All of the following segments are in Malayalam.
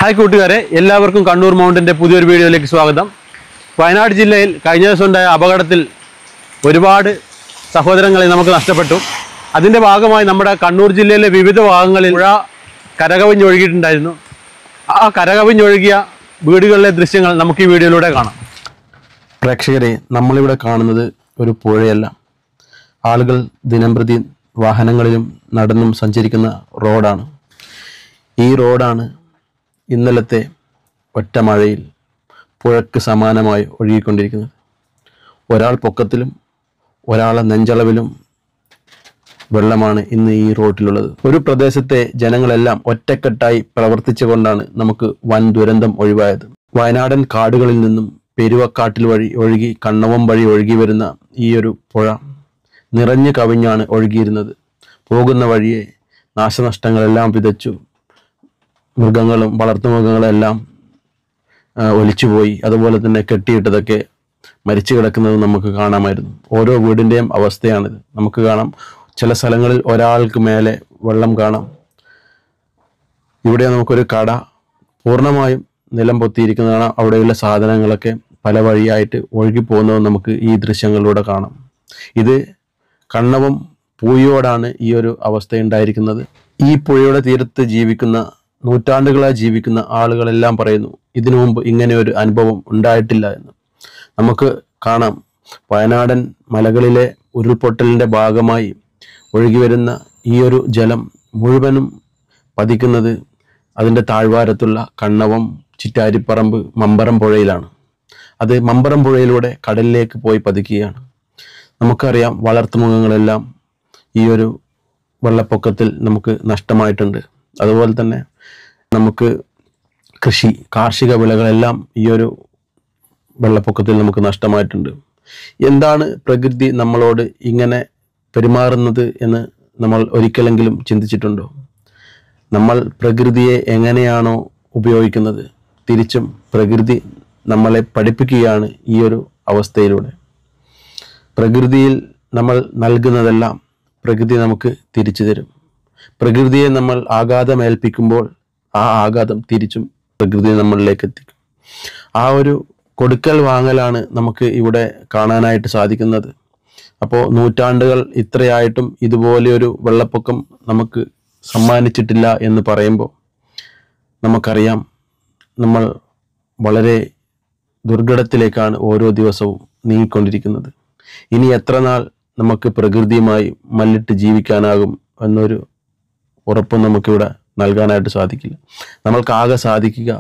ഹായ് കൂട്ടുകാരെ, എല്ലാവർക്കും കണ്ണൂർ മൗണ്ടിൻ്റെ പുതിയൊരു വീഡിയോയിലേക്ക് സ്വാഗതം. വയനാട് ജില്ലയിൽ കഴിഞ്ഞ ദിവസം ഉണ്ടായ അപകടത്തിൽ ഒരുപാട് സഹോദരങ്ങളെ നമുക്ക് നഷ്ടപ്പെട്ടു. അതിൻ്റെ ഭാഗമായി നമ്മുടെ കണ്ണൂർ ജില്ലയിലെ വിവിധ ഭാഗങ്ങളിൽ പുഴ കരകവിഞ്ഞൊഴുകിയിട്ടുണ്ടായിരുന്നു. ആ കരകവിഞ്ഞൊഴുകിയ വീടുകളിലെ ദൃശ്യങ്ങൾ നമുക്ക് ഈ വീഡിയോയിലൂടെ കാണാം. പ്രേക്ഷകരെ, നമ്മളിവിടെ കാണുന്നത് ഒരു പുഴയല്ല, ആളുകൾ ദിനംപ്രതി വാഹനങ്ങളിലും നടന്നും സഞ്ചരിക്കുന്ന റോഡാണ്. ഈ റോഡാണ് ഇന്നലത്തെ ഒറ്റ മഴയിൽ പുഴയ്ക്ക് സമാനമായി ഒഴുകിക്കൊണ്ടിരിക്കുന്നത്. ഒരാൾ പൊക്കത്തിലും ഒരാളെ നെഞ്ചളവിലും വെള്ളമാണ് ഇന്ന് ഈ റോഡിലുള്ളത്. ഒരു പ്രദേശത്തെ ജനങ്ങളെല്ലാം ഒറ്റക്കെട്ടായി പ്രവർത്തിച്ചുകൊണ്ടാണ് നമുക്ക് വൻ ദുരന്തം ഒഴിവായത്. വയനാടൻ കാടുകളിൽ നിന്നും പെരുവക്കാട്ടിൽ വഴി ഒഴുകി കണ്ണവം വഴി ഒഴുകി വരുന്ന ഈ ഒരു പുഴ നിറഞ്ഞു കവിഞ്ഞാണ് ഒഴുകിയിരുന്നത്. പോകുന്ന വഴിയെ നാശനഷ്ടങ്ങളെല്ലാം വിതച്ചു. മൃഗങ്ങളും വളർത്തുമൃഗങ്ങളെല്ലാം ഒലിച്ചുപോയി. അതുപോലെ തന്നെ കെട്ടിയിട്ടതൊക്കെ മരിച്ചു കിടക്കുന്നത് നമുക്ക് കാണാമായിരുന്നു. ഓരോ വീടിൻ്റെയും അവസ്ഥയാണിത്. നമുക്ക് കാണാം, ചില സ്ഥലങ്ങളിൽ ഒരാൾക്ക് മേലെ വെള്ളം കാണാം. ഇവിടെ നമുക്കൊരു കട പൂർണ്ണമായും നിലം പൊത്തിയിരിക്കുന്നതാണ്. അവിടെയുള്ള സാധനങ്ങളൊക്കെ പല വഴിയായിട്ട് ഒഴുകിപ്പോകുന്നത് നമുക്ക് ഈ ദൃശ്യങ്ങളിലൂടെ കാണാം. ഇത് കണ്ണവം പൂയോടാണ് ഈ ഒരു അവസ്ഥയുണ്ടായിരിക്കുന്നത്. ഈ പുഴയുടെ തീരത്ത് ജീവിക്കുന്ന നൂറ്റാണ്ടുകളായി ജീവിക്കുന്ന ആളുകളെല്ലാം പറയുന്നു ഇതിനു മുമ്പ് ഇങ്ങനെ ഒരു അനുഭവം ഉണ്ടായിട്ടില്ല എന്ന്. നമുക്ക് കാണാം, വയനാടൻ മലകളിലെ ഉരുൾപൊട്ടലിൻ്റെ ഭാഗമായി ഒഴുകി വരുന്ന ഈ ഒരു ജലം മുഴുവനും പതിക്കുന്നത് അതിൻ്റെ താഴ്വാരത്തുള്ള കണ്ണവം, ചിറ്റാരിപ്പറമ്പ്, മമ്പറം പുഴയിലാണ്. അത് മമ്പറം പുഴയിലൂടെ കടലിലേക്ക് പോയി പതിക്കുകയാണ്. നമുക്കറിയാം, വളർത്തുമൃഗങ്ങളെല്ലാം ഈ ഒരു വെള്ളപ്പൊക്കത്തിൽ നമുക്ക് നഷ്ടമായിട്ടുണ്ട്. അതുപോലെ തന്നെ നമുക്ക് കാർഷിക വിളകളെല്ലാം ഈ ഒരു വെള്ളപ്പൊക്കത്തിൽ നമുക്ക് നഷ്ടമായിട്ടുണ്ട്. എന്താണ് പ്രകൃതി നമ്മളോട് ഇങ്ങനെ പെരുമാറുന്നത് എന്ന് നമ്മൾ ഒരിക്കലെങ്കിലും ചിന്തിച്ചിട്ടുണ്ടോ? നമ്മൾ പ്രകൃതിയെ എങ്ങനെയാണോ ഉപയോഗിക്കുന്നത്, തിരിച്ചും പ്രകൃതി നമ്മളെ പഠിപ്പിക്കുകയാണ് ഈ ഒരു അവസ്ഥയിലൂടെ. പ്രകൃതിയിൽ നമ്മൾ നൽകുന്നതെല്ലാം പ്രകൃതി നമുക്ക് തിരിച്ചു തരും. പ്രകൃതിയെ നമ്മൾ ആഘാതമേൽപ്പിക്കുമ്പോൾ ആ ആഘാതം തിരിച്ചും പ്രകൃതി നമ്മളിലേക്ക് എത്തിക്കും. ആ ഒരു കൊടുക്കൽ വാങ്ങലാണ് നമുക്ക് ഇവിടെ കാണാനായിട്ട് സാധിക്കുന്നത്. അപ്പോൾ നൂറ്റാണ്ടുകൾ ഇത്രയായിട്ടും ഇതുപോലെയൊരു വെള്ളപ്പൊക്കം നമുക്ക് സമ്മാനിച്ചിട്ടില്ല എന്ന് പറയുമ്പോൾ നമുക്കറിയാം, നമ്മൾ വളരെ ദുർഘടത്തിലേക്കാണ് ഓരോ ദിവസവും നീങ്ങിക്കൊണ്ടിരിക്കുന്നത്. ഇനി എത്ര നാൾ നമുക്ക് പ്രകൃതിയുമായി മല്ലിട്ട് ജീവിക്കാനാകും എന്നൊരു ഉറപ്പും നമുക്കിവിടെ നൽകാനായിട്ട് സാധിക്കില്ല. നമ്മൾക്കാകെ സാധിക്കുക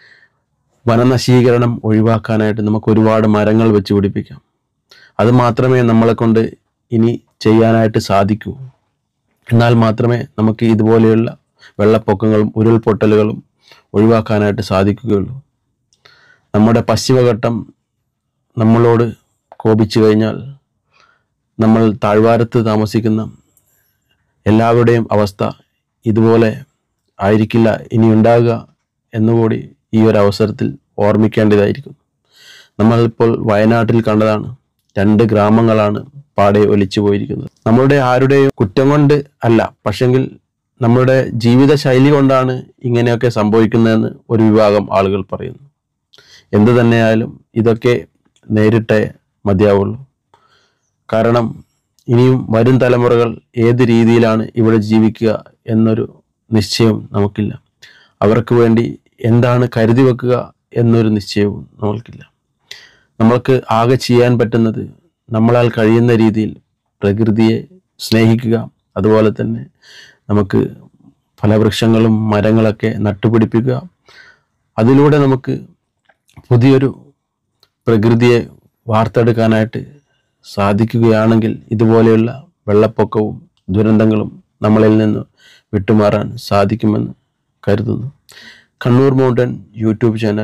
വനനശീകരണം ഒഴിവാക്കാനായിട്ട് നമുക്ക് ഒരുപാട് മരങ്ങൾ വെച്ച് പിടിപ്പിക്കാം. അത് മാത്രമേ നമ്മളെ കൊണ്ട് ഇനി ചെയ്യാനായിട്ട് സാധിക്കൂ. എന്നാൽ മാത്രമേ നമുക്ക് ഇതുപോലെയുള്ള വെള്ളപ്പൊക്കങ്ങളും ഉരുൾപൊട്ടലുകളും ഒഴിവാക്കാനായിട്ട് സാധിക്കുകയുള്ളൂ. നമ്മുടെ പശ്ചിമഘട്ടം നമ്മളോട് കോപിച്ചു കഴിഞ്ഞാൽ നമ്മൾ താഴ്വാരത്ത് താമസിക്കുന്ന എല്ലാവരുടെയും അവസ്ഥ ഇതുപോലെ ആയിരിക്കില്ല ഇനി ഉണ്ടാകുക എന്നുകൂടി ഈ ഒരു അവസരത്തിൽ ഓർമ്മിക്കേണ്ടതായിരിക്കും. നമ്മളിപ്പോൾ വയനാട്ടിൽ കണ്ടതാണ്, 2 ഗ്രാമങ്ങളാണ് പാടെ ഒലിച്ചു പോയിരിക്കുന്നത്. നമ്മളുടെ ആരുടെയും കുറ്റം കൊണ്ട് അല്ല, പക്ഷെങ്കിൽ നമ്മുടെ ജീവിത ശൈലി കൊണ്ടാണ് ഇങ്ങനെയൊക്കെ സംഭവിക്കുന്നതെന്ന് ഒരു വിഭാഗം ആളുകൾ പറയുന്നു. എന്തു തന്നെയായാലും ഇതൊക്കെ നേരിട്ടേ മതിയാവുള്ളൂ. കാരണം ഇനിയും വരും തലമുറകൾ ഏത് രീതിയിലാണ് ഇവിടെ ജീവിക്കുക എന്നൊരു നിശ്ചയവും നമുക്കില്ല. അവർക്ക് വേണ്ടി എന്താണ് കരുതി വെക്കുക എന്നൊരു നിശ്ചയവും നമ്മൾക്കില്ല. നമ്മൾക്ക് ആകെ ചെയ്യാൻ പറ്റുന്നത് നമ്മളാൽ കഴിയുന്ന രീതിയിൽ പ്രകൃതിയെ സ്നേഹിക്കുക. അതുപോലെ തന്നെ നമുക്ക് ഫലവൃക്ഷങ്ങളും മരങ്ങളൊക്കെ നട്ടുപിടിപ്പിക്കുക. അതിലൂടെ നമുക്ക് പുതിയൊരു പ്രകൃതിയെ വാർത്തെടുക്കാനായിട്ട് സാധിക്കുകയാണെങ്കിൽ ഇതുപോലെയുള്ള വെള്ളപ്പൊക്കവും ദുരന്തങ്ങളും നമ്മളിൽ നിന്ന് വിട്ടുമാറാൻ സാധിക്കുമെന്ന് കരുതുന്നു. കണ്ണൂർ മൗണ്ടൻ യൂട്യൂബ് ചാനൽ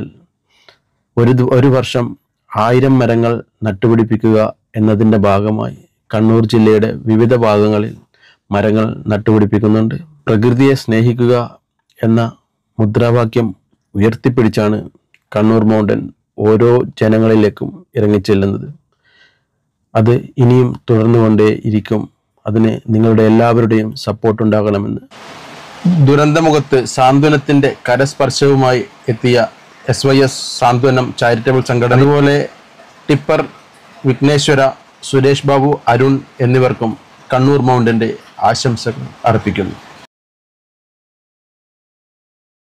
ഒരു വർഷം 1000 മരങ്ങൾ നട്ടുപിടിപ്പിക്കുക എന്നതിൻ്റെ ഭാഗമായി കണ്ണൂർ ജില്ലയുടെ വിവിധ ഭാഗങ്ങളിൽ മരങ്ങൾ നട്ടുപിടിപ്പിക്കുന്നുണ്ട്. പ്രകൃതിയെ സ്നേഹിക്കുക എന്ന മുദ്രാവാക്യം ഉയർത്തിപ്പിടിച്ചാണ് കണ്ണൂർ മൗണ്ടൻ ഓരോ ജനങ്ങളിലേക്കും ഇറങ്ങിച്ചെല്ലുന്നത്. അത് ഇനിയും തുടർന്നുകൊണ്ടേ ഇരിക്കും. അതിന് നിങ്ങളുടെ എല്ലാവരുടെയും സപ്പോർട്ട് ഉണ്ടാകണമെന്ന് ദുരന്തമുഖത്ത് സാന്ത്വനത്തിന്റെ കരസ്പർശവുമായി എത്തിയ SYS സാന്ത്വനം ചാരിറ്റബിൾ സംഘടന, അതുപോലെ ടിപ്പർ, വിഘ്നേശ്വര, സുരേഷ് ബാബു, അരുൺ എന്നിവർക്കും കണ്ണൂർ മൗണ്ടിന്റെ ആശംസകൾ അർപ്പിക്കുന്നു.